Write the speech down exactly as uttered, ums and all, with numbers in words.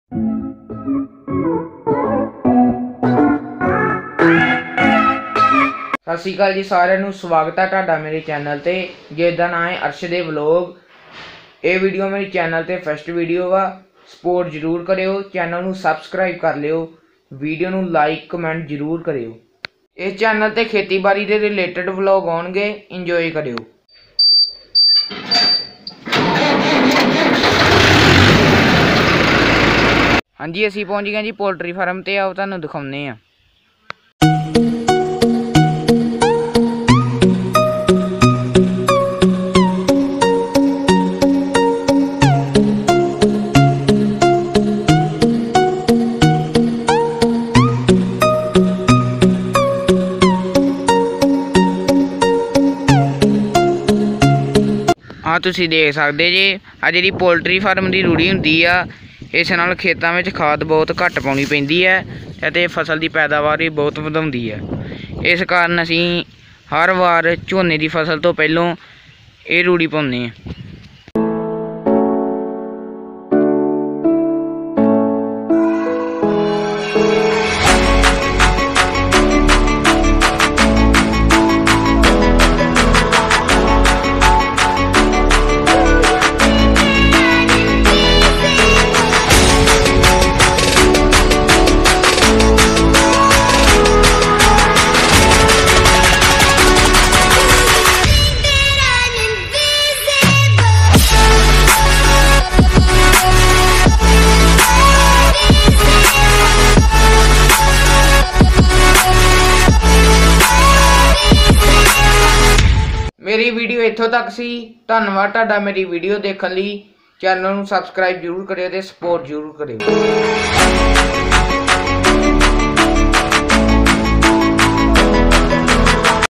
सत श्री अकाल जी सारिਆਂ ਨੂੰ स्वागत है ਤੁਹਾਡਾ मेरे चैनल ਤੇ जिसका नाम है अर्श दे व्लॉग। ये वीडियो मेरे चैनल ते फर्स्ट वीडियो वा। सपोर्ट जरूर करियो, चैनल ਨੂੰ सबसक्राइब कर लियो, वीडियो ਨੂੰ लाइक कमेंट जरूर करियो। इस चैनल ते खेतीबाड़ी के रिलेटेड व्लॉग आउणगे, इंजॉय करियो। हाँ जी, असीं पहुँच गए जी पोल्ट्री फार्म ते। आओ तुहानूं दिखाउने आ। हाँ तुसीं देख सकते जे आ जिहड़ी पोल्ट्री फार्म की रूढ़ी हुंदी आ, इस नाल खेतों में खाद बहुत घट पाउणी पैंदी है ते फसल की पैदावार भी बहुत वधाउंदी है। इस कारण असीं हर वार झोने की फसल तो पहलों ये रूढ़ी पाउने आ। मेरी वीडियो इत्थों तक सी। धन्नवाद तुहाडा मेरी वीडियो देखने लई। चैनल नूं सबसक्राइब जरूर करियो ते सपोर्ट जरूर करियो।